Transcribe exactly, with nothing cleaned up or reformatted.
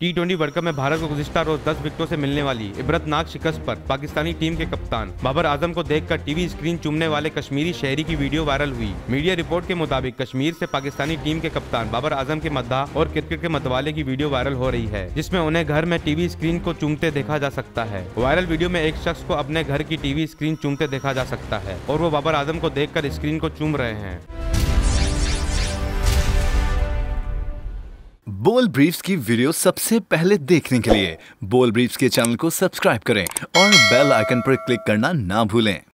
T twenty world cup में भारत को गुज़िश्ता रोज दस विकेटों से मिलने वाली इबरतनाक शिकस्त पर पाकिस्तानी टीम के कप्तान बाबर आजम को देखकर टीवी स्क्रीन चूमने वाले कश्मीरी शहरी की वीडियो वायरल हुई। मीडिया रिपोर्ट के मुताबिक कश्मीर से पाकिस्तानी टीम के कप्तान बाबर आजम के मद्दाह और क्रिकेट के मतवाले की वीडियो वायरल हो रही है, जिसमें उन्हें घर में टीवी स्क्रीन को चूमते देखा जा सकता है। वायरल वीडियो में एक शख्स को अपने घर की टीवी स्क्रीन चूमते देखा जा सकता है और वो बाबर आजम को देखकर स्क्रीन को चूम रहे हैं। बोल ब्रीफ्स की वीडियो सबसे पहले देखने के लिए बोल ब्रीफ्स के चैनल को सब्सक्राइब करें और बेल आइकन पर क्लिक करना ना भूलें।